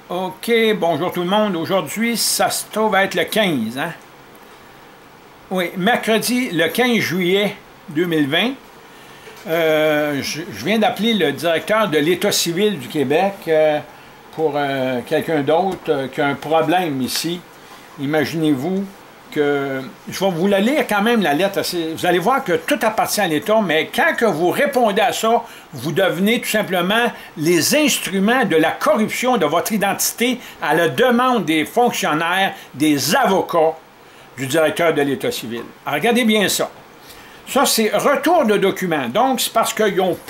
OK, bonjour tout le monde. Aujourd'hui, ça se trouve être le 15, hein? Oui, mercredi, le 15 juillet 2020. Je viens d'appeler le directeur de l'État civil du Québec pour quelqu'un d'autre qui a un problème ici. Imaginez-vous que... Je vais vous la lire quand même, la lettre. Vous allez voir que tout appartient à l'État, mais quand que vous répondez à ça, vous devenez tout simplement les instruments de la corruption de votre identité à la demande des fonctionnaires, des avocats du directeur de l'État civil. Alors, regardez bien ça. Ça, c'est retour de document. Donc, c'est parce qu'ils n'ont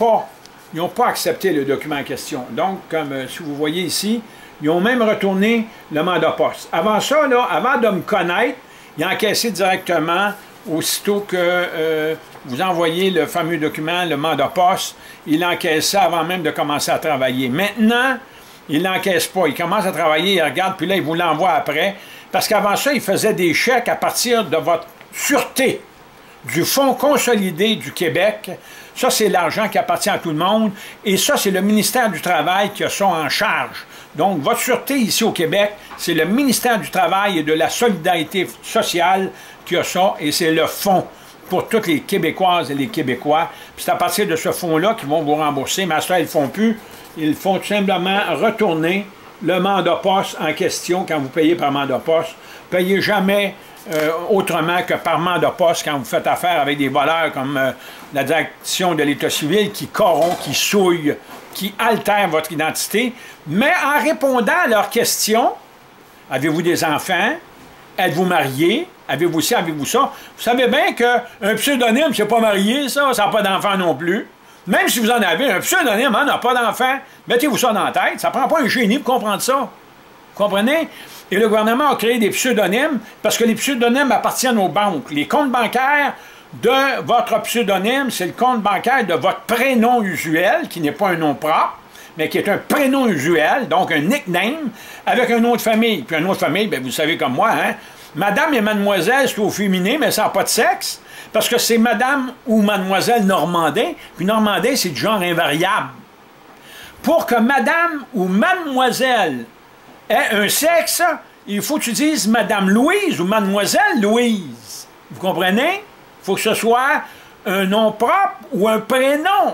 pas accepté le document en question. Donc, comme si vous voyez ici, ils ont même retourné le mandat poste. Avant ça, là, avant de me connaître, ils ont encaissé directement, aussitôt que vous envoyez le fameux document, le mandat poste, ils l'encaissent avant même de commencer à travailler. Maintenant, ils ne l'encaissent pas. Ils commencent à travailler, ils regardent, puis là, ils vous l'envoient après. Parce qu'avant ça, ils faisaient des chèques à partir de votre sûreté, du Fonds consolidé du Québec. Ça, c'est l'argent qui appartient à tout le monde. Et ça, c'est le ministère du Travail qui a ça en charge. Donc, votre sûreté ici au Québec, c'est le ministère du Travail et de la Solidarité sociale qui a ça. Et c'est le fonds pour toutes les Québécoises et les Québécois. Puis c'est à partir de ce fonds-là qu'ils vont vous rembourser. Mais à ça, ils ne le font plus. Ils font tout simplement retourner le mandat poste en question quand vous payez par mandat poste. Payez jamais autrement que par mandat poste quand vous faites affaire avec des voleurs comme la direction de l'État civil qui corrompt, qui souille, qui altère votre identité. Mais en répondant à leurs questions, avez-vous des enfants? Êtes-vous marié? Avez-vous ci, avez-vous ça? Vous savez bien qu'un pseudonyme, c'est pas marié, ça n'a pas d'enfant non plus. Même si vous en avez, un pseudonyme n'a pas d'enfant, mettez-vous ça dans la tête. Ça ne prend pas un génie pour comprendre ça. Vous comprenez? Et le gouvernement a créé des pseudonymes parce que les pseudonymes appartiennent aux banques. Les comptes bancaires de votre pseudonyme, c'est le compte bancaire de votre prénom usuel, qui n'est pas un nom propre, mais qui est un prénom usuel, donc un nickname, avec un nom de famille. Puis un nom de famille, bien, vous savez comme moi, hein? Madame et mademoiselle, c'est au féminin, mais ça n'a pas de sexe, parce que c'est madame ou mademoiselle Normandin, puis Normandin, c'est du genre invariable. Pour que madame ou mademoiselle ait un sexe, il faut que tu dises madame Louise ou mademoiselle Louise. Vous comprenez? Il faut que ce soit un nom propre ou un prénom,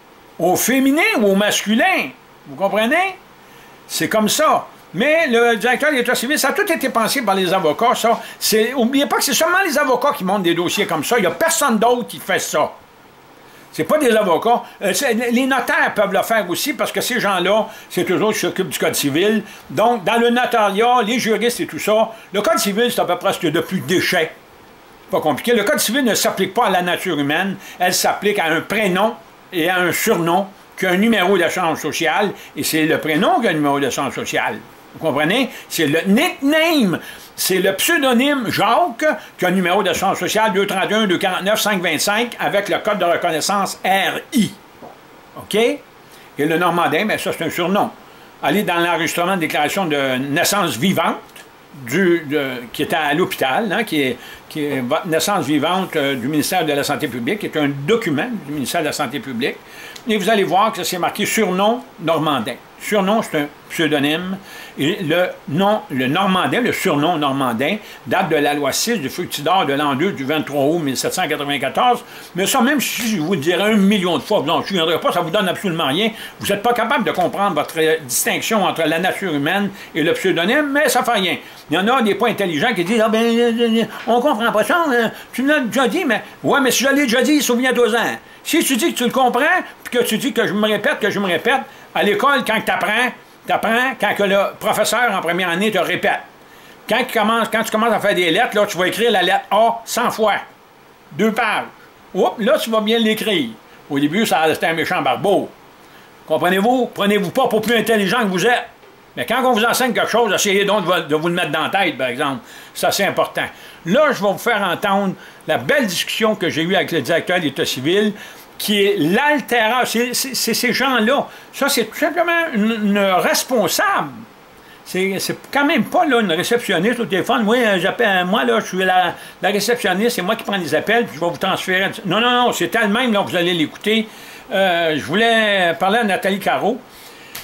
au féminin ou au masculin. Vous comprenez? C'est comme ça. Mais le directeur de l'État civil, ça a tout été pensé par les avocats, ça. N'oubliez pas que c'est seulement les avocats qui montent des dossiers comme ça. Il n'y a personne d'autre qui fait ça. C'est pas des avocats. Les notaires peuvent le faire aussi parce que ces gens-là, c'est toujours qui s'occupent du Code civil. Donc, dans le notariat, les juristes et tout ça, le Code civil, c'est à peu près ce qu'il y a de plus déchet. Pas compliqué. Le Code civil ne s'applique pas à la nature humaine. Elle s'applique à un prénom et à un surnom qui a un numéro d'assurance sociale. Et c'est le prénom qui a un numéro d'assurance sociale. Vous comprenez? C'est le nickname. C'est le pseudonyme Jacques qui a un numéro d'assurance sociale 231-249-525 avec le code de reconnaissance RI. OK? Et le Normandin, bien ça, c'est un surnom. Allez dans l'enregistrement de déclaration de naissance vivante qui est à l'hôpital, hein, qui est votre naissance vivante du ministère de la Santé publique, qui est un document du ministère de la Santé publique. Et vous allez voir que c'est marqué surnom Normandin. Surnom, c'est un pseudonyme. Et le Normandin, le surnom Normandin, date de la loi 6 du Fructidor de l'an 2 du 23 août 1794. Mais ça, même si je vous le dirais 1 million de fois, non, je ne viendrai pas, ça ne vous donne absolument rien. Vous n'êtes pas capable de comprendre votre distinction entre la nature humaine et le pseudonyme, mais ça ne fait rien. Il y en a des pas intelligents qui disent « Ah ben, on ne comprend pas ça, tu me l'as déjà dit, mais... » Ouais, mais si je l'ai déjà dit, souviens-toi-en. Si tu dis que tu le comprends, puis que tu dis que je me répète, à l'école, quand tu apprends quand que le professeur en première année te répète. Quand tu commences à faire des lettres, là, tu vas écrire la lettre A 100 fois. 2 pages. Oups, là, tu vas bien l'écrire. Au début, c'était un méchant barbeau. Comprenez-vous? Prenez-vous pas pour plus intelligent que vous êtes. Mais quand on vous enseigne quelque chose, essayez donc de vous le mettre dans la tête, par exemple. Ça, c'est important. Là, je vais vous faire entendre la belle discussion que j'ai eue avec le directeur de l'État civil, qui est l'altérage. C'est ces gens-là. Ça, c'est tout simplement une responsable. C'est quand même pas là, une réceptionniste au téléphone. Oui, j'appelle, moi, là, je suis la réceptionniste, c'est moi qui prends les appels, puis je vais vous transférer. Non, non, non, c'est elle-même, là, vous allez l'écouter. Je voulais parler à Nathalie Caro.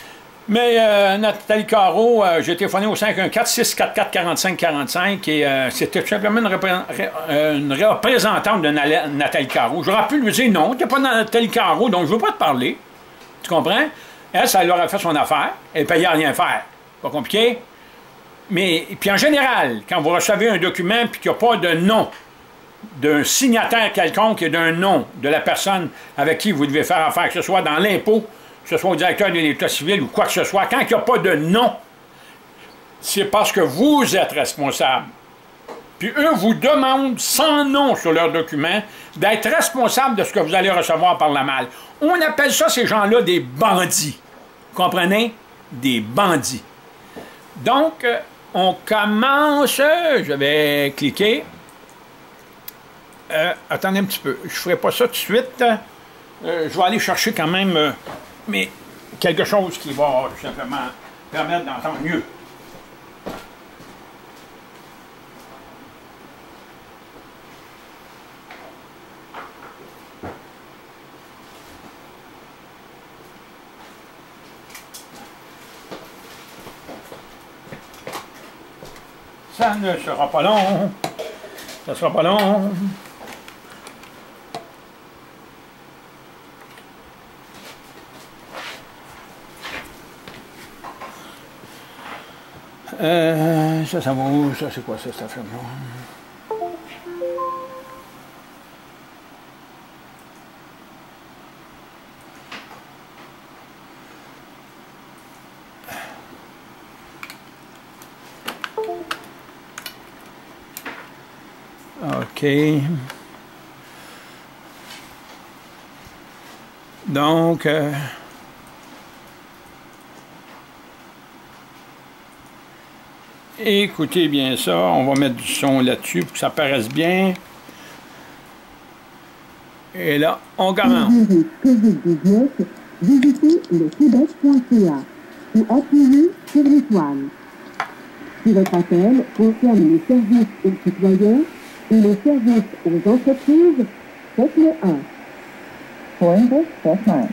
Mais Nathalie Caron, j'ai téléphoné au 514-644-4545 et c'était tout simplement une représentante de Nathalie Caron. J'aurais pu lui dire non, t'es pas Nathalie Caron, donc je veux pas te parler. Tu comprends? Elle, ça leur a fait son affaire, elle payait à rien faire. Pas compliqué? Mais, puis en général, quand vous recevez un document puis qu'il n'y a pas de nom d'un signataire quelconque et d'un nom de la personne avec qui vous devez faire affaire, que ce soit dans l'impôt, que ce soit au directeur de l'État civil ou quoi que ce soit, quand il n'y a pas de nom, c'est parce que vous êtes responsable. Puis eux vous demandent, sans nom sur leur document, d'être responsable de ce que vous allez recevoir par la malle. On appelle ça, ces gens-là, des bandits. Vous comprenez? Des bandits. Donc, on commence, je vais cliquer. Attendez un petit peu, je ne ferai pas ça tout de suite. Je vais aller chercher quand même mais quelque chose qui va tout simplement permettre d'entendre mieux. Ça ne sera pas long. Ça ne sera pas long. Ça va où? Ça, c'est quoi ça, cette affaire-là? OK. Donc, écoutez bien ça, on va mettre du son là-dessus pour que ça paraisse bien. Et là, on commence. Visitez lequebec.ca ou appuyez sur l'étoile. Si votre appel concerne les services aux citoyens et les services aux entreprises, faites le 1. For English, press 9.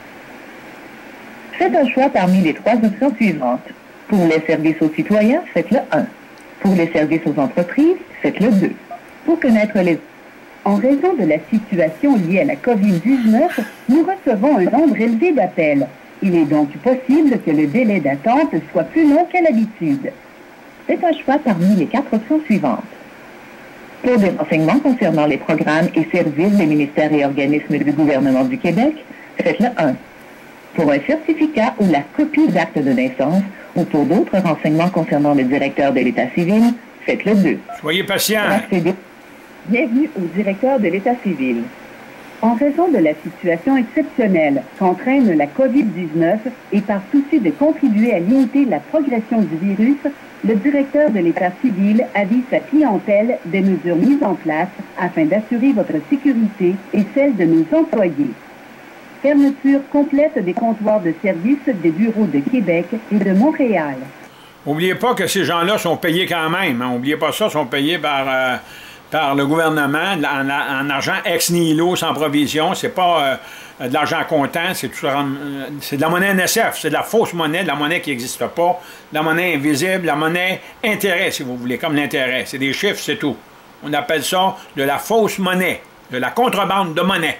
Faites un choix parmi les 3 options suivantes. Pour les services aux citoyens, faites le 1. Pour les services aux entreprises, faites le 2. Pour connaître les... En raison de la situation liée à la COVID-19, nous recevons un nombre élevé d'appels. Il est donc possible que le délai d'attente soit plus long qu'à l'habitude. Faites un choix parmi les 4 options suivantes. Pour des renseignements concernant les programmes et services des ministères et organismes du gouvernement du Québec, faites le 1. Pour un certificat ou la copie d'acte de naissance, ou pour d'autres renseignements concernant le directeur de l'État civil, faites le 2. Soyez patient. Bienvenue au directeur de l'État civil. En raison de la situation exceptionnelle qu'entraîne la COVID-19 et par souci de contribuer à limiter la progression du virus, le directeur de l'État civil avise sa clientèle des mesures mises en place afin d'assurer votre sécurité et celle de nos employés. Fermeture complète des comptoirs de service des bureaux de Québec et de Montréal. N'oubliez pas que ces gens-là sont payés quand même. N'oubliez pas ça, sont payés par le gouvernement en argent ex nihilo, sans provision. C'est pas de l'argent comptant, c'est de la monnaie NSF, c'est de la fausse monnaie, de la monnaie qui n'existe pas, de la monnaie invisible, de la monnaie intérêt, si vous voulez, comme l'intérêt. C'est des chiffres, c'est tout. On appelle ça de la fausse monnaie, de la contrebande de monnaie.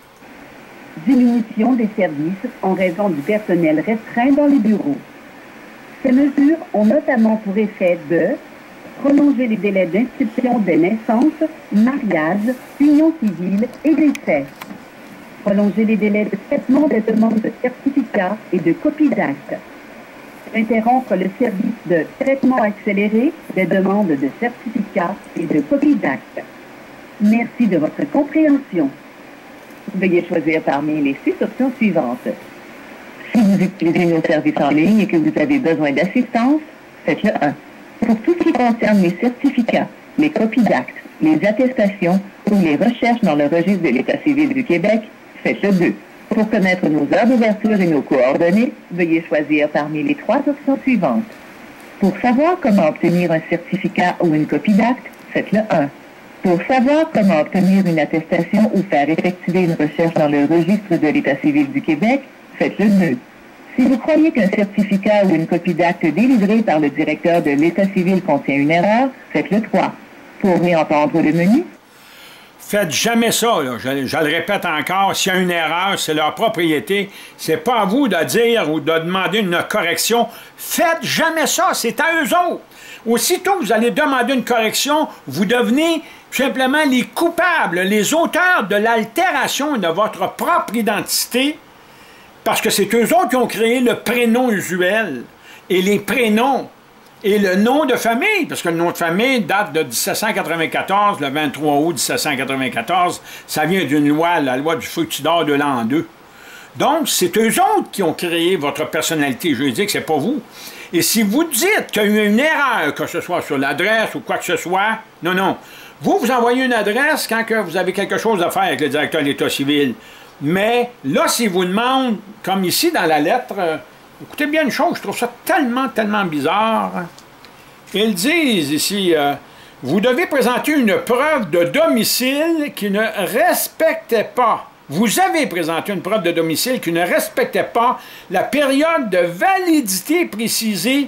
Diminution des services en raison du personnel restreint dans les bureaux. Ces mesures ont notamment pour effet de prolonger les délais d'inscription des naissances, mariages, unions civiles et décès. Prolonger les délais de traitement des demandes de certificats et de copies d'actes. Interrompre le service de traitement accéléré des demandes de certificats et de copies d'actes. Merci de votre compréhension. Veuillez choisir parmi les 6 options suivantes. Si vous utilisez nos services en ligne et que vous avez besoin d'assistance, faites le 1. Pour tout ce qui concerne les certificats, les copies d'actes, les attestations ou les recherches dans le registre de l'État civil du Québec, faites le 2. Pour connaître nos heures d'ouverture et nos coordonnées, veuillez choisir parmi les 3 options suivantes. Pour savoir comment obtenir un certificat ou une copie d'acte, faites le 1. Pour savoir comment obtenir une attestation ou faire effectuer une recherche dans le registre de l'État civil du Québec, faites le 2. Si vous croyez qu'un certificat ou une copie d'acte délivré par le directeur de l'État civil contient une erreur, faites le 3. Pour réentendre le menu, faites jamais ça, là. Je le répète encore, s'il y a une erreur, c'est leur propriété. C'est pas à vous de dire ou de demander une correction. Faites jamais ça, c'est à eux autres. Aussitôt que vous allez demander une correction, vous devenez simplement les coupables, les auteurs de l'altération de votre propre identité, parce que c'est eux autres qui ont créé le prénom usuel et les prénoms et le nom de famille, parce que le nom de famille date de 1794, le 23 août 1794, ça vient d'une loi, la loi du Fructidor de l'an 2. Donc, c'est eux autres qui ont créé votre personnalité juridique, c'est pas vous. Et si vous dites qu'il y a eu une erreur, que ce soit sur l'adresse ou quoi que ce soit, non, non. Vous envoyez une adresse quand que vous avez quelque chose à faire avec le directeur de l'État civil. Mais là, s'il vous demande, comme ici dans la lettre, écoutez bien une chose, je trouve ça tellement, tellement bizarre. Ils disent ici, vous devez présenter une preuve de domicile qui ne respectait pas. Vous avez présenté une preuve de domicile qui ne respectait pas la période de validité précisée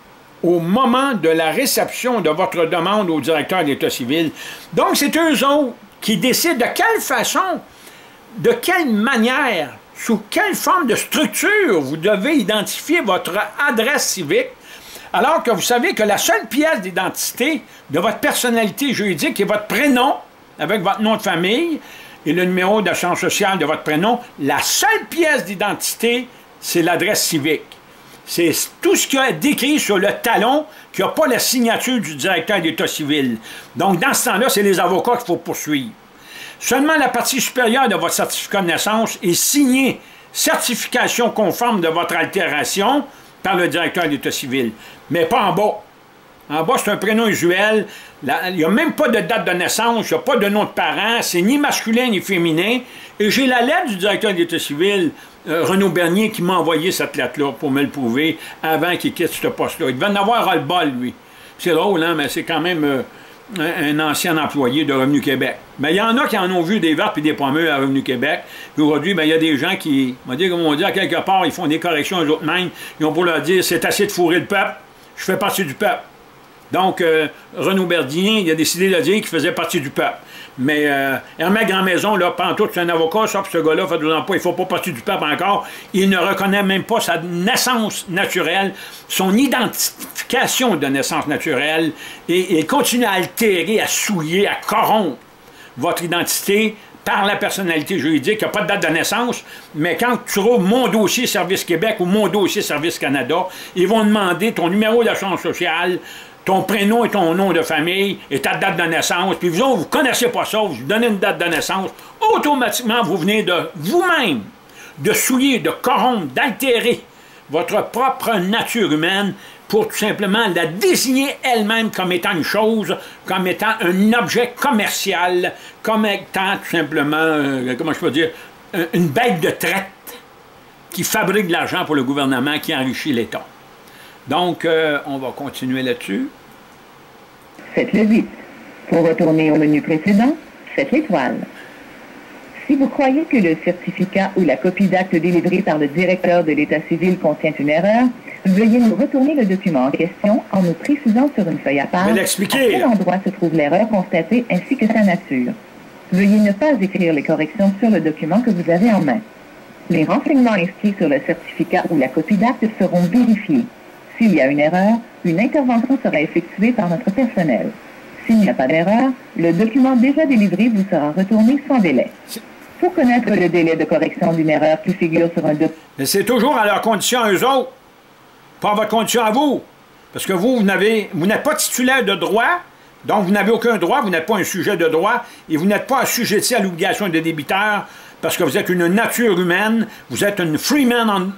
au moment de la réception de votre demande au directeur de l'État civil. Donc, c'est eux autres qui décident de quelle façon, de quelle manière, sous quelle forme de structure vous devez identifier votre adresse civique, alors que vous savez que la seule pièce d'identité de votre personnalité juridique est votre prénom, avec votre nom de famille, et le numéro d'assurance sociale de votre prénom. La seule pièce d'identité, c'est l'adresse civique. C'est tout ce qu'il y a décrit sur le talon qui n'a pas la signature du directeur d'État civil. Donc, dans ce temps-là, c'est les avocats qu'il faut poursuivre. Seulement la partie supérieure de votre certificat de naissance est signée certification conforme de votre altération par le directeur de l'État civil, mais pas en bas. En bas, c'est un prénom usuel. Il n'y a même pas de date de naissance, il n'y a pas de nom de parent, c'est ni masculin ni féminin. Et j'ai la lettre du directeur de l'État civil, Renaud Bernier, qui m'a envoyé cette lettre-là pour me le prouver avant qu'il quitte ce poste-là. Il devait en avoir ras-le-bol, lui. C'est drôle, hein, mais c'est quand même un ancien employé de Revenu Québec. Mais il y en a qui en ont vu des vertes et des pommures à Revenu Québec. Puis aujourd'hui, il y a des gens qui, comme on dit, à quelque part, ils font des corrections eux autres mêmes. Ils ont pour leur dire, c'est assez de fourrer le peuple, je fais partie du peuple. Donc, Renaud Bernier, il a décidé de dire qu'il faisait partie du peuple. Mais Hermès Grandmaison, là, pantoute, c'est un avocat, ça, puis ce gars-là, faites-vous-en pas, il ne faut pas partie du peuple encore. Il ne reconnaît même pas sa naissance naturelle, son identification de naissance naturelle, et il continue à altérer, à souiller, à corrompre votre identité par la personnalité juridique. Il n'y a pas de date de naissance, mais quand tu trouves Mon dossier Service Québec ou Mon dossier Service Canada, ils vont demander ton numéro d'assurance sociale, ton prénom et ton nom de famille et ta date de naissance, puis vous ne connaissez pas ça, vous donnez une date de naissance, automatiquement, vous venez de vous-même de souiller, de corrompre, d'altérer votre propre nature humaine pour tout simplement la désigner elle-même comme étant une chose, comme étant un objet commercial, comme étant tout simplement, comment je peux dire, une bête de traite qui fabrique de l'argent pour le gouvernement, qui enrichit l'État. Donc, on va continuer là-dessus. Faites le 8. Pour retourner au menu précédent, faites l'étoile. Si vous croyez que le certificat ou la copie d'acte délivré par le directeur de l'État civil contient une erreur, veuillez nous retourner le document en question en nous précisant sur une feuille à part à quel endroit se trouve l'erreur constatée ainsi que sa nature. Veuillez ne pas écrire les corrections sur le document que vous avez en main. Les renseignements inscrits sur le certificat ou la copie d'acte seront vérifiés. S'il y a une erreur, une intervention sera effectuée par notre personnel. S'il n'y a pas d'erreur, le document déjà délivré vous sera retourné sans délai. Pour connaître le délai de correction d'une erreur qui figure sur un document... Mais c'est toujours à leur condition à eux autres, pas à votre condition à vous. Parce que vous n'êtes pas titulaire de droit, donc vous n'avez aucun droit, vous n'êtes pas un sujet de droit, et vous n'êtes pas assujetti à l'obligation des débiteurs, parce que vous êtes une nature humaine, vous êtes une free woman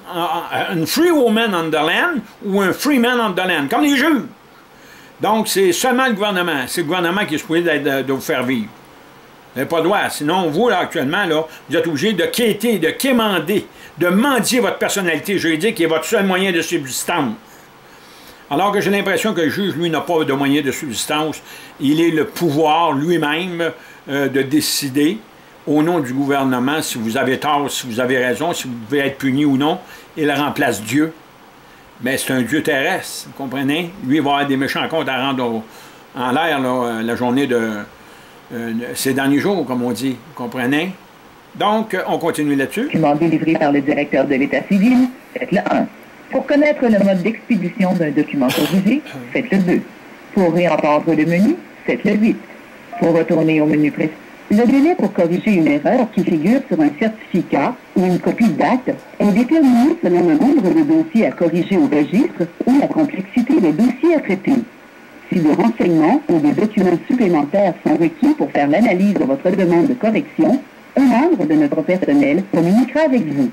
on the land ou un free man on the land, comme les juges. Donc, c'est seulement le gouvernement. C'est le gouvernement qui est supposé de vous faire vivre. Vous n'avez pas le droit. Sinon, vous, là, actuellement, là, vous êtes obligé de quêter, de quémander, de mendier votre personnalité juridique qui est votre seul moyen de subsistance. Alors que j'ai l'impression que le juge, lui, n'a pas de moyen de subsistance. Il est le pouvoir lui-même de décider au nom du gouvernement, si vous avez tort, si vous avez raison, si vous devez être puni ou non, il remplace Dieu. Mais c'est un Dieu terrestre, vous comprenez? Lui, il va avoir des méchants comptes à rendre en l'air la journée de ces derniers jours, comme on dit, vous comprenez? Donc, on continue là-dessus. Document délivré par le directeur de l'État civil, faites le 1. Pour connaître le mode d'expédition d'un document corrigé, faites le 2. Pour réentendre le menu, faites le 8. Pour retourner au menu précédent, le délai pour corriger une erreur qui figure sur un certificat ou une copie d'acte est déterminé selon le nombre de dossiers à corriger au registre ou la complexité des dossiers à traiter. Si des renseignements ou des documents supplémentaires sont requis pour faire l'analyse de votre demande de correction, un membre de notre personnel communiquera avec vous.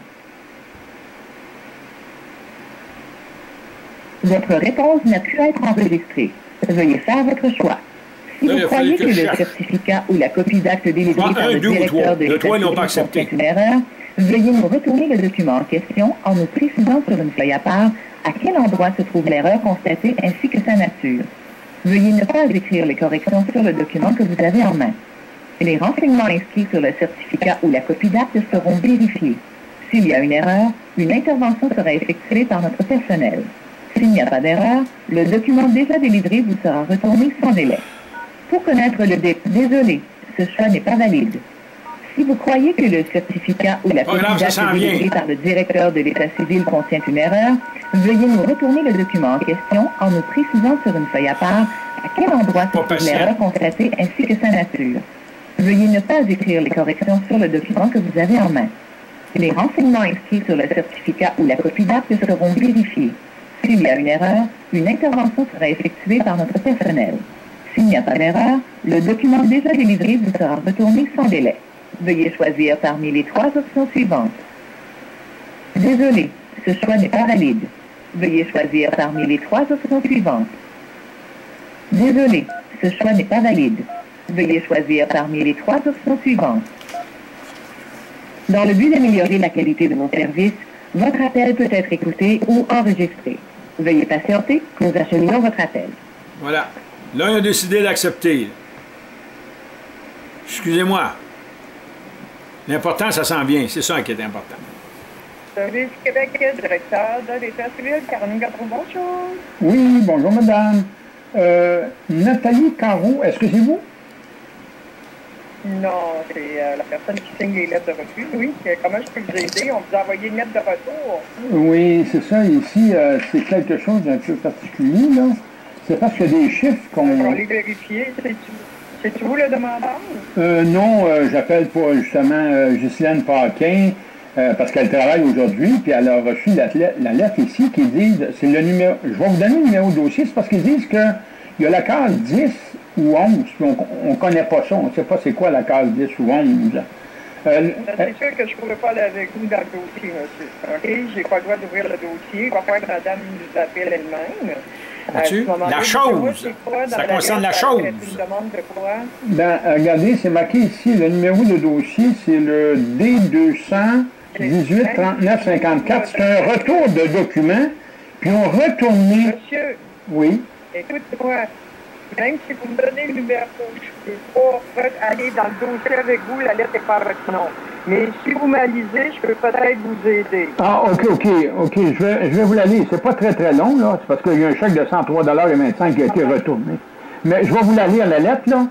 Votre réponse n'a pu être enregistrée. Veuillez faire votre choix. Si vous croyez que le certificat ou la copie d'acte délivré par le directeur de l'État civil contient une erreur, veuillez nous retourner le document en question en nous précisant sur une feuille à part à quel endroit se trouve l'erreur constatée ainsi que sa nature. Veuillez ne pas écrire les corrections sur le document que vous avez en main. Les renseignements inscrits sur le certificat ou la copie d'acte seront vérifiés. S'il y a une erreur, une intervention sera effectuée par notre personnel. S'il n'y a pas d'erreur, le document déjà délivré vous sera retourné sans délai. Pour connaître le désolé, ce choix n'est pas valide. Si vous croyez que le certificat ou la copie d'acte délivré par le directeur de l'État civil contient une erreur, veuillez nous retourner le document en question en nous précisant sur une feuille à part à quel endroit se trouve l'erreur constatée ainsi que sa nature. Veuillez ne pas écrire les corrections sur le document que vous avez en main. Les renseignements inscrits sur le certificat ou la copie d'acte seront vérifiés. S'il y a une erreur, une intervention sera effectuée par notre personnel. S'il n'y a pas d'erreur, le document déjà délivré vous sera retourné sans délai. Veuillez choisir parmi les 3 options suivantes. Désolé, ce choix n'est pas valide. Veuillez choisir parmi les 3 options suivantes. Désolé, ce choix n'est pas valide. Veuillez choisir parmi les 3 options suivantes. Dans le but d'améliorer la qualité de nos services, votre appel peut être écouté ou enregistré. Veuillez patienter, nous acheminons votre appel. Voilà. Là, il a décidé d'accepter. Excusez-moi. L'important, ça s'en vient. C'est ça qui est important. Service Québec, directeur de l'État civil, Caroline Gautreau, bonjour. Oui, bonjour, madame. Nathalie Caron, est-ce que c'est vous? Non, c'est la personne qui signe les lettres de refus. Oui, comment je peux vous aider? On vous a envoyé une lettre de retour. Oui, c'est ça. Ici, c'est quelque chose d'un peu particulier, là. C'est parce que des chiffres qu'on... On les vérifier. C'est-tu vous le demandeur? Non, j'appelle pour justement Ghislaine Paquin, parce qu'elle travaille aujourd'hui, puis elle a reçu la lettre ici qui dit, c'est le numéro... Je vais vous donner le numéro de dossier, c'est parce qu'ils disent qu'il y a la case 10 ou 11, puis on ne connaît pas ça, on ne sait pas c'est quoi la case 10 ou 11. C'est sûr que je ne pourrais pas aller avec vous dans le dossier, monsieur. OK? Je n'ai pas le droit d'ouvrir le dossier. Il va falloir que madame nous appelle elle-même. La chose. Ça concerne la chose. Une demande de quoi? Ben, regardez, c'est marqué ici, le numéro de dossier, c'est le D200 18-39-54. C'est un retour de documents, puis on retourne... Monsieur, oui. Écoute-moi, même si vous me donnez le numéro, je ne peux pas aller dans le dossier avec vous, la lettre n'est pas retenue. Mais si vous m'alisez, je peux peut-être vous aider. Ah, OK, je vais vous la lire. C'est pas très, très long, là. C'est parce qu'il y a un chèque de 103,25 qui a été retourné. Mais je vais vous la lire, la lettre, là.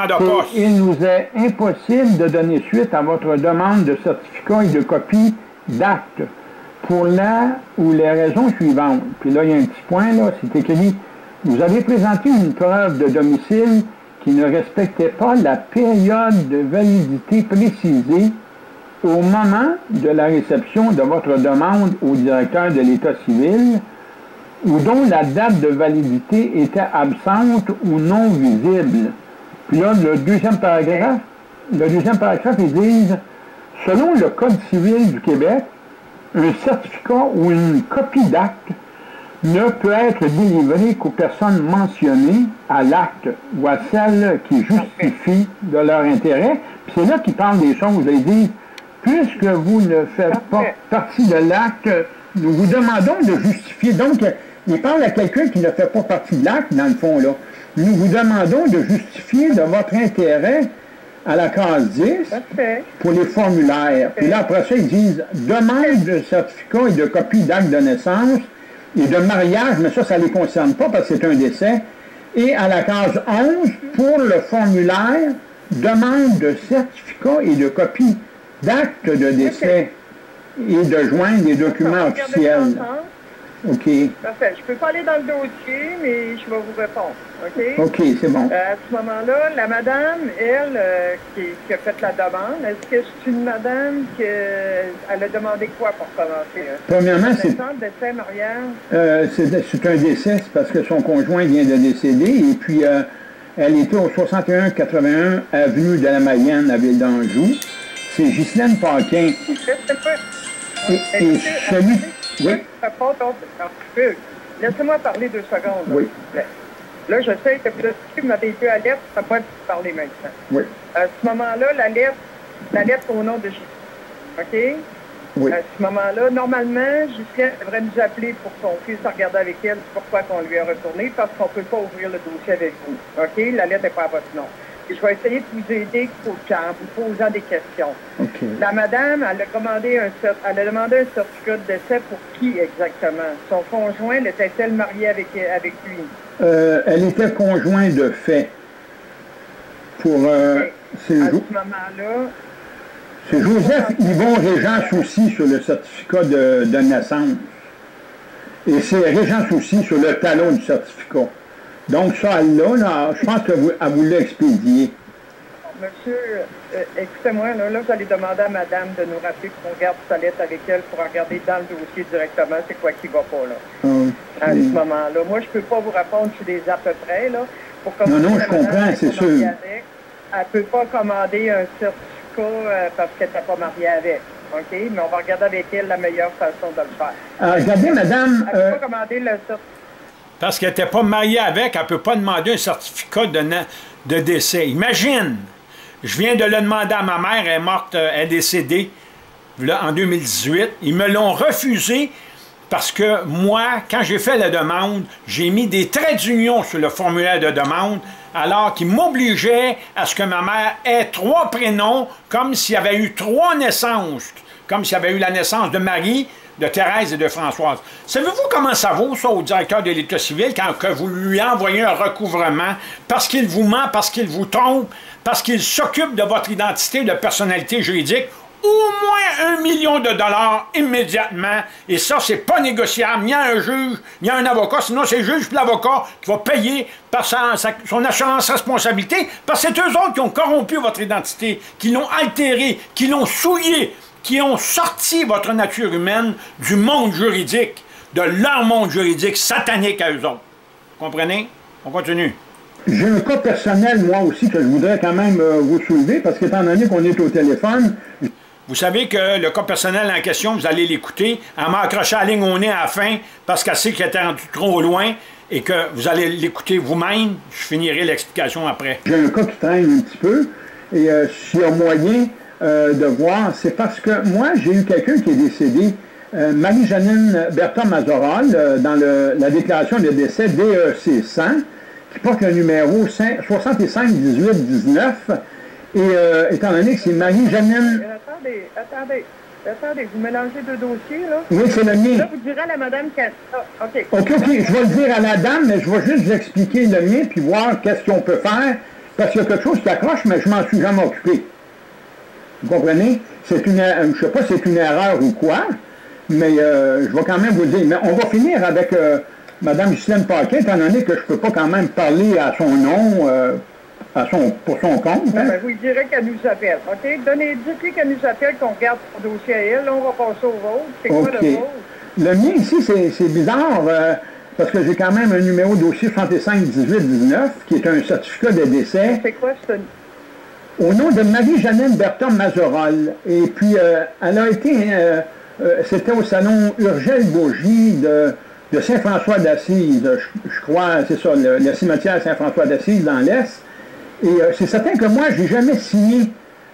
Il nous est impossible de donner suite à votre demande de certificat et de copie d'acte pour la ou les raisons suivantes. Puis là, il y a un petit point, là, c'est écrit « Vous avez présenté une preuve de domicile qui ne respectait pas la période de validité précisée au moment de la réception de votre demande au directeur de l'État civil ou dont la date de validité était absente ou non visible. » Puis là, le deuxième paragraphe, ils disent « Selon le Code civil du Québec, un certificat ou une copie d'acte ne peut être délivré qu'aux personnes mentionnées à l'acte ou à celles qui justifient de leur intérêt. » Puis c'est là qu'ils parlent des choses. Ils disent « Puisque vous ne faites pas partie de l'acte, nous vous demandons de justifier. » Donc, ils parlent à quelqu'un qui ne fait pas partie de l'acte, dans le fond, là. Nous vous demandons de justifier de votre intérêt à la case 10 Parfait. pour les formulaires. Puis là, après ça, ils disent demande de certificat et de copie d'acte de naissance et de mariage, mais ça ne les concerne pas parce que c'est un décès. Et à la case 11, pour le formulaire, demande de certificat et de copie d'acte de décès et de joindre les documents officiels. OK. Parfait. Je ne peux pas aller dans le dossier, mais je vais vous répondre. OK? OK, c'est bon. À ce moment-là, la madame, elle, qui a fait la demande, est-ce que c'est une madame elle a demandé quoi pour commencer? Premièrement, c'est... décès, mariage? C'est un décès, c'est parce que son conjoint vient de décéder, et puis elle était au 61-81 avenue de la Mayenne à Ville-d'Anjou. C'est Ghislaine Paquin. Et celui... Oui. Laissez-moi parler 2 secondes. Oui. Là, je sais que vous m'avez été à lettre, ça peut parler maintenant. Oui. À ce moment-là, la lettre au nom de Ghislaine. OK? Oui. À ce moment-là, normalement, Ghislaine devrait nous appeler pour qu'on puisse regarder avec elle pourquoi qu'on lui a retourné, parce qu'on ne peut pas ouvrir le dossier avec vous. OK? La lettre n'est pas à votre nom. Et je vais essayer de vous aider en vous posant des questions. Okay. La madame, elle a demandé un certificat de décès pour qui exactement? Son conjoint, était-elle mariée avec lui? Elle était conjointe de fait. Pour... à ce moment-là... C'est Joseph Yvon Régent Soucy sur le certificat de naissance. Et c'est Régent Soucy sur le talon du certificat. Donc ça, là, je pense qu'elle vous l'a expédié. Monsieur, écoutez-moi, là, vous allez demander à madame de nous rappeler qu'on regarde sa lettre avec elle pour regarder dans le dossier directement c'est quoi qui va pas, là. Okay. À ce moment-là. Moi, je peux pas vous répondre sur des à peu près, là. Pour non, je comprends, c'est sûr. Elle peut pas commander un certificat parce qu'elle n'était pas mariée avec. OK? Mais on va regarder avec elle la meilleure façon de le faire. Regardez, madame... Elle peut pas commander le certificat. Parce qu'elle n'était pas mariée avec, elle ne peut pas demander un certificat de décès. Imagine! Je viens de le demander à ma mère, elle est morte, elle est décédée là, en 2018. Ils me l'ont refusé parce que moi, quand j'ai fait la demande, j'ai mis des traits d'union sur le formulaire de demande, alors qu'ils m'obligeaient à ce que ma mère ait 3 prénoms, comme s'il y avait eu 3 naissances, comme s'il y avait eu la naissance de Marie, de Thérèse et de Françoise. Savez-vous comment ça vaut, ça, au directeur de l'État civil, quand que vous lui envoyez un recouvrement, parce qu'il vous ment, parce qu'il vous trompe, parce qu'il s'occupe de votre identité de personnalité juridique, au moins 1 million de dollars immédiatement, et ça, c'est pas négociable, ni à un juge, ni à un avocat, sinon c'est le juge puis l'avocat qui va payer par son assurance responsabilité, parce que c'est eux autres qui ont corrompu votre identité, qui l'ont altérée, qui l'ont souillée, qui ont sorti votre nature humaine du monde juridique, de leur monde juridique satanique à eux autres. Comprenez? On continue. J'ai un cas personnel, moi aussi, que je voudrais quand même vous soulever, parce qu'étant donné qu'on est au téléphone... Vous savez que le cas personnel en question, vous allez l'écouter. Elle m'a accroché la ligne au nez à la fin, parce qu'elle sait qu'elle était rendue trop loin, et que vous allez l'écouter vous-même. Je finirai l'explication après. J'ai un cas qui traîne un petit peu, et s'il y a moyen... de voir, c'est parce que moi, j'ai eu quelqu'un qui est décédé, Marie-Janine Berton-Mazorol, dans la déclaration de décès DEC 100, qui porte le numéro 65-18-19, et étant donné que c'est Marie-Janine... Attendez, vous mélangez 2 dossiers, là? Oui, c'est le mien. Là, vous direz à la madame qu'elle... OK, je vais le dire à la dame, mais je vais juste vous expliquer le mien, puis voir qu'est-ce qu'on peut faire, parce qu'il y a quelque chose qui accroche, mais je m'en suis jamais occupé. Vous comprenez? C'est une, je sais pas si c'est une erreur ou quoi, mais je vais quand même vous dire. Mais on va finir avec Mme Ghislaine Paquin, étant donné que je ne peux pas quand même parler à son nom, pour son compte. Hein? Ben, vous direz qu'elle nous appelle, OK? Dites-lui qu'elle nous appelle, qu'on regarde son dossier à elle. Là, on va passer au vôtre. C'est quoi le vôtre? Le mien ici, c'est bizarre, parce que j'ai quand même un numéro de dossier 65-18-19, qui est un certificat de décès. C'est quoi, c'est au nom de Marie-Janine Berton-Mazorol. Et puis, elle a été, c'était au salon Urgel-Bourgie de Saint-François d'Assise, je crois, c'est ça, le cimetière Saint-François d'Assise dans l'Est. Et c'est certain que moi, je n'ai jamais signé,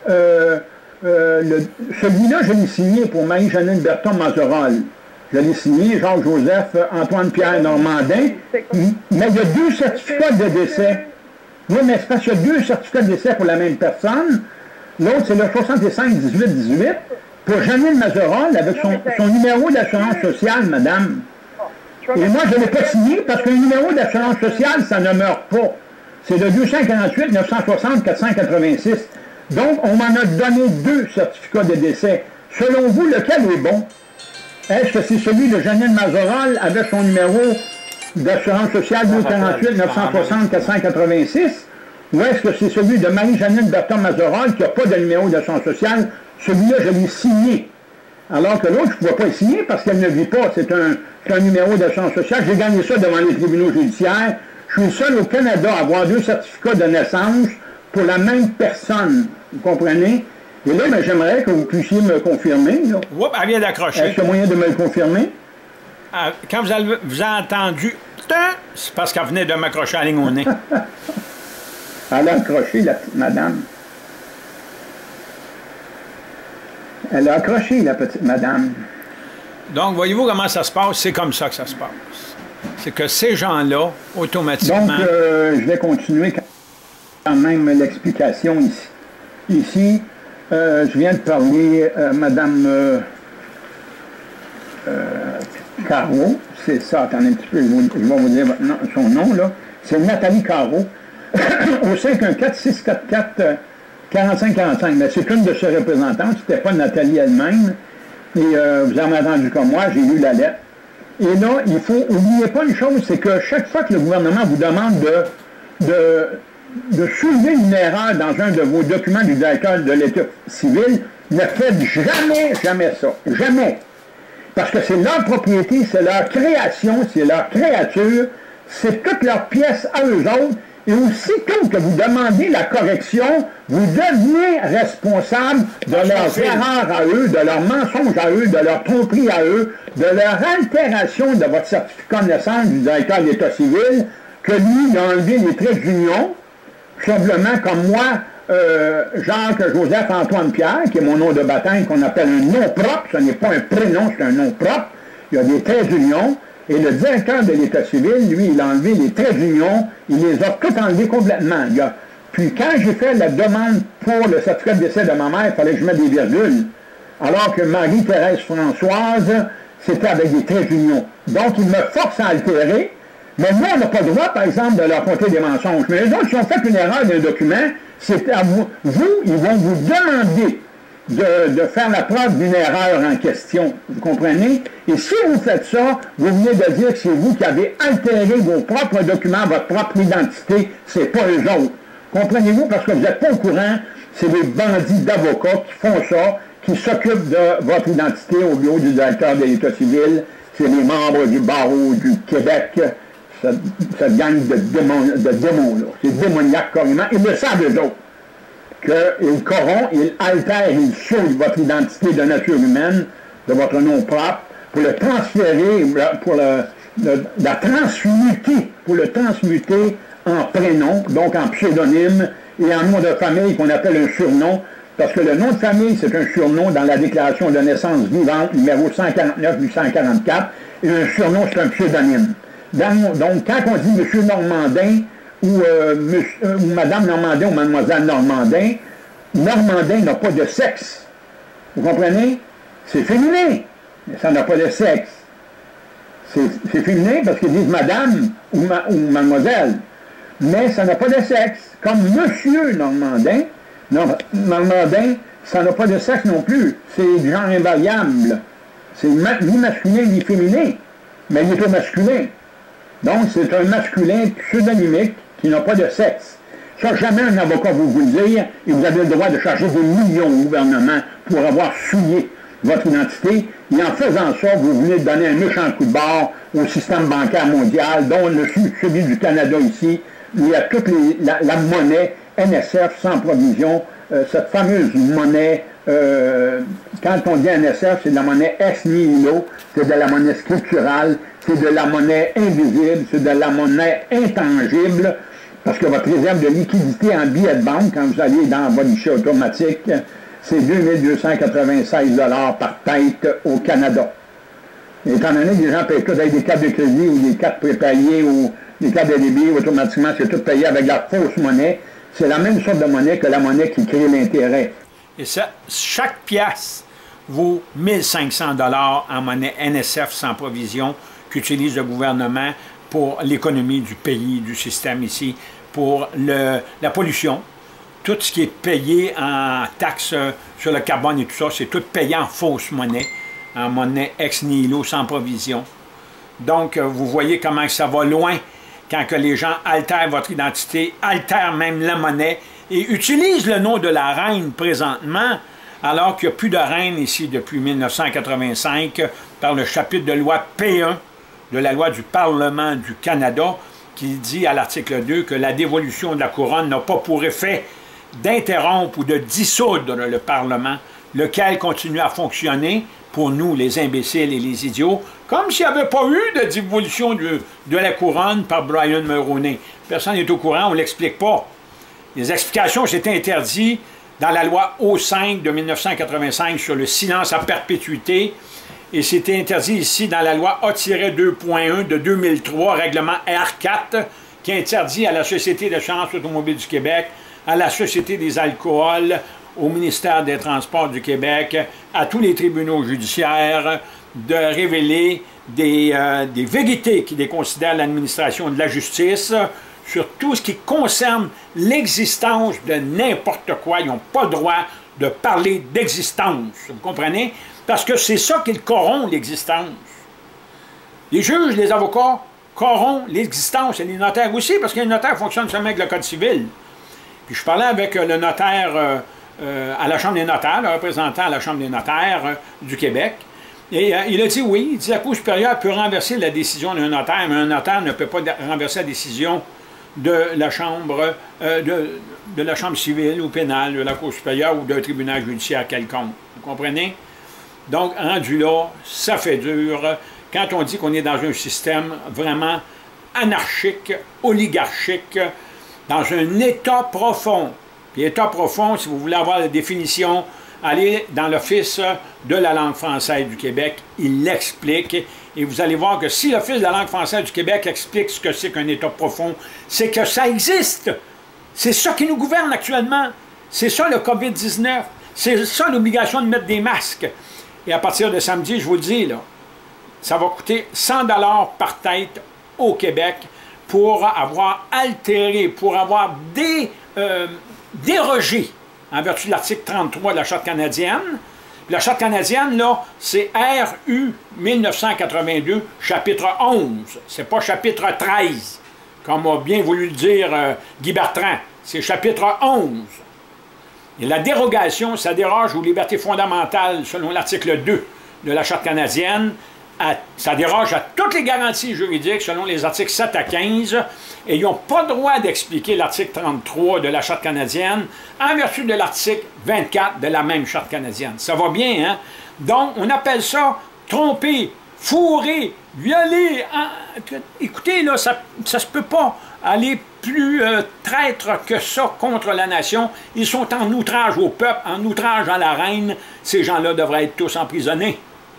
celui-là, je l'ai signé pour Marie-Janine Berton-Mazorol. Je l'ai signé, Jacques-Joseph Antoine-Pierre Normandin. Mais il y a 2 certificats de décès. Oui, mais c'est parce qu'il y a 2 certificats de décès pour la même personne. L'autre, c'est le 65-18-18 pour Janine Mazerolle avec son numéro d'assurance sociale, madame. Et moi, je ne l'ai pas signé parce que le numéro d'assurance sociale, ça ne meurt pas. C'est le 248-960-486. Donc, on m'en a donné 2 certificats de décès. Selon vous, lequel est bon? Est-ce que c'est celui de Janine Mazerolle avec son numéro d'assurance sociale 248-960-486? Ou est-ce que c'est celui de Marie-Janine Berton-Mazerolle qui n'a pas de numéro d'assurance sociale? Celui-là, je l'ai signé. Alors que l'autre, je ne pouvais pas le signer parce qu'elle ne vit pas. C'est un numéro d'assurance sociale. J'ai gagné ça devant les tribunaux judiciaires. Je suis le seul au Canada à avoir 2 certificats de naissance pour la même personne. Vous comprenez? Et là, ben, j'aimerais que vous puissiez me confirmer. Oups, elle vient d'accrocher. Est-ce qu'il y a moyen de me le confirmer? Quand vous avez entendu, c'est parce qu'elle venait de m'accrocher à la ligne au nez. Elle a accroché, la petite madame. Elle a accroché, la petite madame. Donc, voyez-vous comment ça se passe? C'est comme ça que ça se passe. C'est que ces gens-là, automatiquement... Donc, je vais continuer quand même l'explication ici. Ici, je viens de parler Madame Caro. C'est ça, attendez un petit peu, je vais vous dire son nom, là. C'est Nathalie Caro. Au 514-644-4545. Mais c'est une de ses représentantes, c'était pas Nathalie elle-même. Et vous avez entendu comme moi, j'ai lu la lettre. Et là, il faut, n'oubliez pas une chose, c'est que chaque fois que le gouvernement vous demande de soulever une erreur dans un de vos documents du directeur de l'État civil, ne faites jamais ça. Jamais. Parce que c'est leur propriété, c'est leur création, c'est leur créature, c'est toutes leurs pièces à eux autres. Et aussitôt que vous demandez la correction, vous devenez responsable de leurs erreurs à eux, de leurs mensonges à eux, de leurs tromperies à eux, de leur altération de votre certificat de naissance du directeur de l'État civil, que lui, il a enlevé les traits d'union, simplement comme moi, Jacques-Joseph-Antoine Pierre, qui est mon nom de baptême, qu'on appelle un nom propre, ce n'est pas un prénom, c'est un nom propre, il y a des traits d'union. Et le directeur de l'État civil, lui, il a enlevé les traits d'union, il les a tous enlevés complètement. Puis quand j'ai fait la demande pour le certificat de décès de ma mère, il fallait que je mette des virgules. Alors que Marie-Thérèse Françoise, c'était avec des traits d'union. Donc, il me force à altérer, mais moi, on n'a pas le droit, par exemple, de leur compter des mensonges. Mais les autres, si on fait une erreur d'un document, c'est à vous, ils vont vous demander de faire la preuve d'une erreur en question. Vous comprenez? Et si vous faites ça, vous venez de dire que c'est vous qui avez altéré vos propres documents, votre propre identité, c'est pas eux autres. Comprenez-vous? Parce que vous n'êtes pas au courant, c'est des bandits d'avocats qui font ça, qui s'occupent de votre identité au bureau du directeur de l'État civil. C'est les membres du barreau du Québec, cette gang de démons, là. C'est démoniaque carrément. Ils le savent eux autres. Qu'ils corrompent, ils altèrent, ils souillent votre identité de nature humaine, de votre nom propre, pour le transférer, pour la transmuter, pour le transmuter en prénom, donc en pseudonyme, et en nom de famille qu'on appelle un surnom, parce que le nom de famille, c'est un surnom dans la déclaration de naissance vivante, numéro 149-844, et un surnom, c'est un pseudonyme. Donc, quand on dit M. Normandin, ou Madame Normandin ou Mademoiselle Normandin, Normandin n'a pas de sexe. Vous comprenez? C'est féminin, mais ça n'a pas de sexe. C'est féminin parce qu'ils disent Madame ou Mademoiselle, mais ça n'a pas de sexe. Comme Monsieur Normandin, Normandin, ça n'a pas de sexe non plus. C'est du genre invariable. C'est ni masculin ni féminin, mais il est au masculin. Donc, c'est un masculin pseudonymique qui n'a pas de sexe. Ça, jamais un avocat va vous le dire, et vous avez le droit de charger des millions au gouvernement pour avoir souillé votre identité, et en faisant ça, vous venez de donner un méchant coup de barre au système bancaire mondial, dont celui du Canada ici, il y a toute la monnaie NSF sans provision, cette fameuse monnaie, quand on dit NSF, c'est de la monnaie ex nihilo, c'est de la monnaie scripturale, c'est de la monnaie invisible, c'est de la monnaie intangible, parce que votre réserve de liquidité en billets de banque, quand vous allez dans votre guichet automatique, c'est 2296 $ par tête au Canada. Étant donné que les gens payent tout avec des cartes de crédit ou des cartes prépayées ou des cartes de débit, automatiquement, c'est tout payé avec la fausse monnaie. C'est la même sorte de monnaie que la monnaie qui crée l'intérêt. Et ça, chaque pièce vaut 1500 $ en monnaie NSF sans provision qu'utilise le gouvernement pour l'économie du pays, du système ici, pour la pollution. Tout ce qui est payé en taxes sur le carbone et tout ça, c'est tout payé en fausse monnaie, en monnaie ex nihilo sans provision. Donc, vous voyez comment ça va loin quand que les gens altèrent votre identité, altèrent même la monnaie et utilisent le nom de la reine présentement, alors qu'il n'y a plus de reine ici depuis 1985 par le chapitre de loi P1 de la loi du Parlement du Canada qui dit à l'article 2 que la dévolution de la couronne n'a pas pour effet d'interrompre ou de dissoudre le Parlement, lequel continue à fonctionner pour nous, les imbéciles et les idiots, comme s'il n'y avait pas eu de dévolution de la couronne par Brian Mulroney. Personne n'est au courant, on ne l'explique pas. Les explications, c'est interdit dans la loi O5 de 1985 sur le silence à perpétuité, et c'était interdit ici dans la loi A-2.1 de 2003, règlement R4, qui interdit à la Société d'assurance automobile du Québec, à la Société des alcools, au ministère des Transports du Québec, à tous les tribunaux judiciaires, de révéler des vérités qui déconsidèrent l'administration de la justice sur tout ce qui concerne l'existence de n'importe quoi. Ils n'ont pas le droit de parler d'existence, vous comprenez? Parce que c'est ça qui corrompt l'existence. Les juges, les avocats corrompent l'existence, et les notaires aussi, parce que les notaires fonctionnent seulement avec le Code civil. Puis je parlais avec le notaire à la Chambre des notaires, le représentant à la Chambre des notaires du Québec, et il a dit oui, il dit la Cour supérieure peut renverser la décision d'un notaire, mais un notaire ne peut pas renverser la décision de la Chambre de la Chambre civile ou pénale, de la Cour supérieure ou d'un tribunal judiciaire quelconque. Vous comprenez? Donc, rendu là, ça fait dur. Quand on dit qu'on est dans un système vraiment anarchique, oligarchique, dans un état profond. Puis état profond, si vous voulez avoir la définition, allez dans l'Office de la langue française du Québec, il l'explique, et vous allez voir que si l'Office de la langue française du Québec explique ce que c'est qu'un état profond, c'est que ça existe. C'est ça qui nous gouverne actuellement. C'est ça le COVID-19. C'est ça l'obligation de mettre des masques. Et à partir de samedi, je vous le dis, là, ça va coûter 100 $ par tête au Québec pour avoir altéré, pour avoir dérogé en vertu de l'article 33 de la Charte canadienne. Puis la Charte canadienne, là, c'est RU 1982, chapitre 11. C'est pas chapitre 13, comme a bien voulu le dire Guy Bertrand. C'est chapitre 11. Et la dérogation, ça déroge aux libertés fondamentales selon l'article 2 de la Charte canadienne. Ça déroge à toutes les garanties juridiques selon les articles 7 à 15 et ils n'ont pas le droit d'expliquer l'article 33 de la Charte canadienne en vertu de l'article 24 de la même Charte canadienne. Ça va bien, hein? Donc, on appelle ça tromper, fourrer, violer. Écoutez, là, ça se peut pas aller plus traître que ça contre la nation. Ils sont en outrage au peuple, en outrage à la reine. Ces gens-là devraient être tous emprisonnés.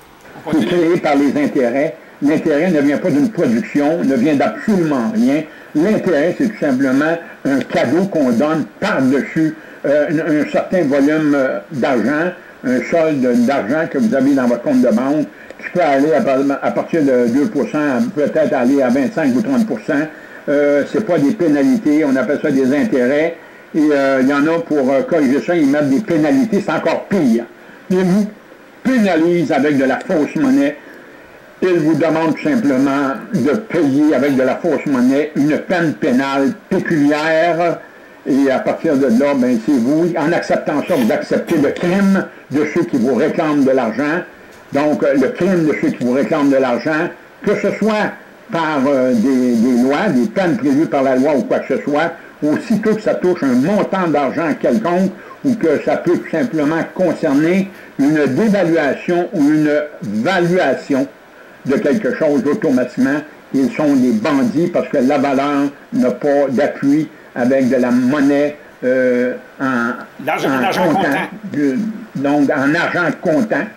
Créé par les intérêts. L'intérêt ne vient pas d'une production, ne vient d'absolument rien. L'intérêt, c'est tout simplement un cadeau qu'on donne par-dessus un certain volume d'argent, un solde d'argent que vous avez dans votre compte de banque, qui peut aller à partir de 2%, peut-être aller à 25 ou 30%. C'est pas des pénalités, on appelle ça des intérêts. Et il y en a pour corriger ça, ils mettent des pénalités, c'est encore pire. Ils vous pénalisent avec de la fausse monnaie. Ils vous demandent tout simplement de payer avec de la fausse monnaie une peine pénale pécuniaire. Et à partir de là, ben, c'est vous, en acceptant ça, vous acceptez le crime de ceux qui vous réclament de l'argent. Donc, le crime de ceux qui vous réclament de l'argent, que ce soit par des lois, des peines prévues par la loi ou quoi que ce soit, aussitôt que ça touche un montant d'argent quelconque ou que ça peut tout simplement concerner une dévaluation ou une valuation de quelque chose, automatiquement, ils sont des bandits parce que la valeur n'a pas d'appui avec de la monnaie en comptant. Donc, en argent comptant.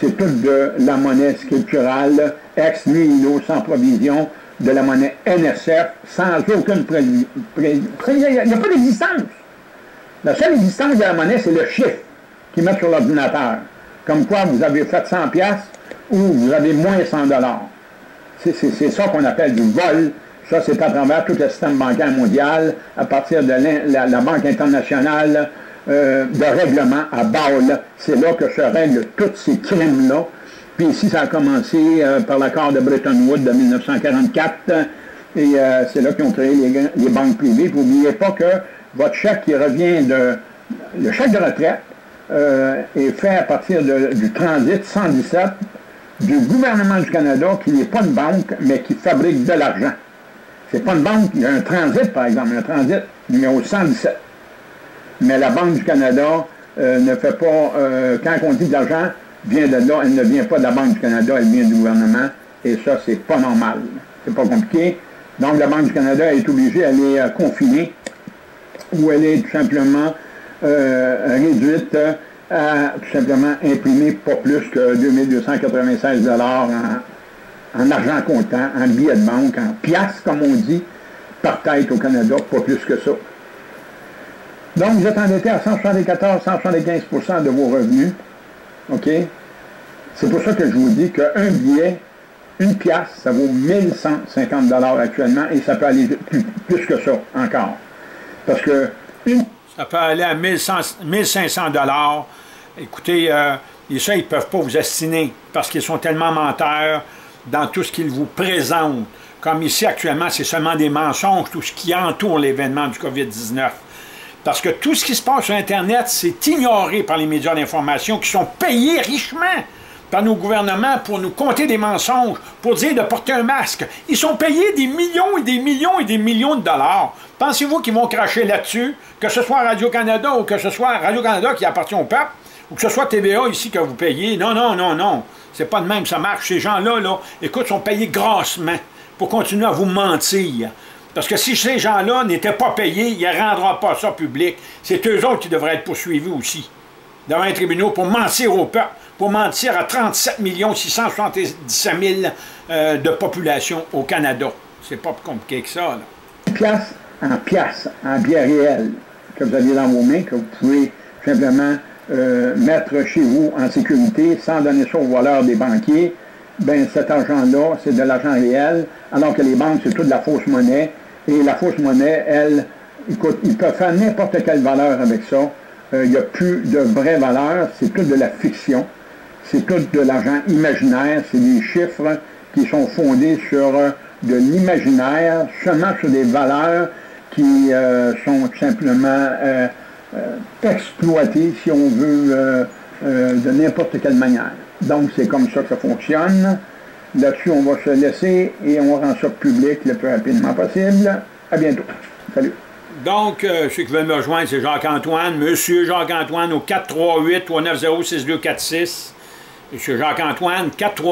c'est toute de la monnaie scripturale, ex nihilo, sans provision, de la monnaie NSF, sans aucune il n'y a pas d'existence. La seule existence de la monnaie, c'est le chiffre qu'ils mettent sur l'ordinateur. Comme quoi, vous avez fait 100 piastres ou vous avez moins 100 $. C'est ça qu'on appelle du vol. Ça, c'est à travers tout le système bancaire mondial, à partir de la Banque internationale de règlement à Bâle. C'est là que se règlent tous ces crimes-là. Puis ici, ça a commencé par l'accord de Bretton Woods de 1944. Et c'est là qu'ils ont créé les banques privées. Vous n'oubliez pas que votre chèque qui revient le chèque de retraite est fait à partir du Transit 117 du gouvernement du Canada, qui n'est pas une banque, mais qui fabrique de l'argent. C'est pas une banque, il y a un Transit, par exemple, un Transit numéro 117. Mais la Banque du Canada ne fait pas, quand on dit de l'argent, vient de là, elle ne vient pas de la Banque du Canada, elle vient du gouvernement, et ça, c'est pas normal. C'est pas compliqué. Donc, la Banque du Canada est obligée, elle est confinée, ou elle est tout simplement réduite à tout simplement imprimer pas plus que 2296 $ en argent comptant, en billets de banque, en piastres, comme on dit, par tête au Canada, pas plus que ça. Donc, vous êtes endetté à 174-175% de vos revenus. OK? C'est pour ça que je vous dis qu'un billet, une piastre, ça vaut 1150 $ actuellement, et ça peut aller plus que ça encore. Parce que ça peut aller à 1500 $. Écoutez, et ça, ils ne peuvent pas vous estimer parce qu'ils sont tellement menteurs dans tout ce qu'ils vous présentent. Comme ici, actuellement, c'est seulement des mensonges, tout ce qui entoure l'événement du COVID-19. Parce que tout ce qui se passe sur Internet, c'est ignoré par les médias d'information qui sont payés richement par nos gouvernements pour nous conter des mensonges, pour dire de porter un masque. Ils sont payés des millions et des millions et des millions de dollars. Pensez-vous qu'ils vont cracher là-dessus, que ce soit Radio-Canada ou que ce soit Radio-Canada qui appartient au peuple, ou que ce soit TVA ici que vous payez? Non, non, non, non. C'est pas de même, ça marche. Ces gens-là, écoute, sont payés grassement pour continuer à vous mentir. Parce que si ces gens-là n'étaient pas payés, ils ne rendront pas ça public. C'est eux autres qui devraient être poursuivis aussi devant les tribunaux pour mentir au peuple, pour mentir à 37 677 000 de population au Canada. C'est pas plus compliqué que ça, là. Piastres, en biais réels, que vous avez dans vos mains, que vous pouvez simplement mettre chez vous en sécurité sans donner ça aux voleurs des banquiers, bien cet argent-là, c'est de l'argent réel, alors que les banques, c'est toute de la fausse monnaie. Et la fausse monnaie, elle, écoute, ils peuvent faire n'importe quelle valeur avec ça. Il n'y a plus de vraie valeur, c'est tout de la fiction. C'est tout de l'argent imaginaire, c'est des chiffres qui sont fondés sur de l'imaginaire, seulement sur des valeurs qui sont tout simplement exploitées, si on veut, de n'importe quelle manière. Donc, c'est comme ça que ça fonctionne. Là-dessus, on va se laisser et on rend ça public le plus rapidement possible. À bientôt. Salut. Donc, ceux qui veulent me rejoindre, c'est Jacques-Antoine. Monsieur Jacques-Antoine au 438-390-6246. Monsieur Jacques-Antoine,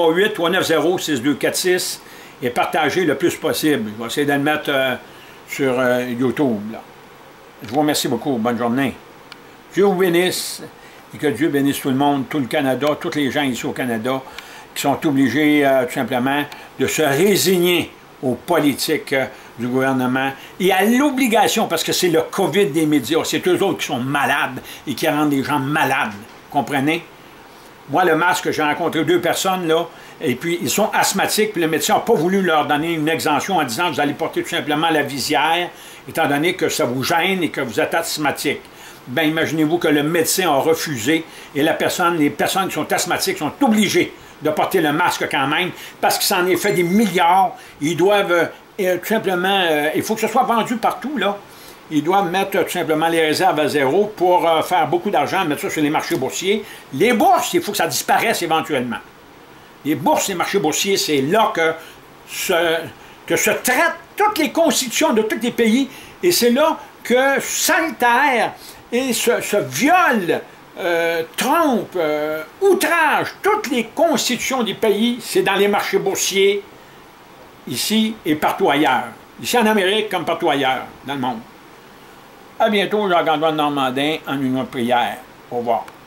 438-390-6246. Et partagez le plus possible. Je vais essayer de le mettre sur YouTube. Là. Je vous remercie beaucoup. Bonne journée. Dieu vous bénisse. Et que Dieu bénisse tout le monde, tout le Canada, tous les gens ici au Canada qui sont obligés tout simplement de se résigner aux politiques du gouvernement et à l'obligation, parce que c'est le COVID des médias, c'est eux autres qui sont malades et qui rendent les gens malades, comprenez? Moi, le masque, j'ai rencontré 2 personnes, là, et puis ils sont asthmatiques, puis le médecin n'a pas voulu leur donner une exemption en disant que vous allez porter tout simplement la visière, étant donné que ça vous gêne et que vous êtes asthmatique. Bien, imaginez-vous que le médecin a refusé et les personnes qui sont asthmatiques sont obligées de porter le masque quand même parce qu'il s'en est fait des milliards. Ils doivent tout simplement, il faut que ce soit vendu partout, là. Ils doivent mettre tout simplement les réserves à zéro pour faire beaucoup d'argent, mettre ça sur les marchés boursiers. Les bourses, il faut que ça disparaisse éventuellement. Les bourses et les marchés boursiers, c'est là que se traitent toutes les constitutions de tous les pays et c'est là que s'altèrent et se viole, trompe, outrage toutes les constitutions des pays, c'est dans les marchés boursiers, ici et partout ailleurs. Ici en Amérique comme partout ailleurs, dans le monde. À bientôt, Jacques-Antoine Normandin, en union de prière. Au revoir.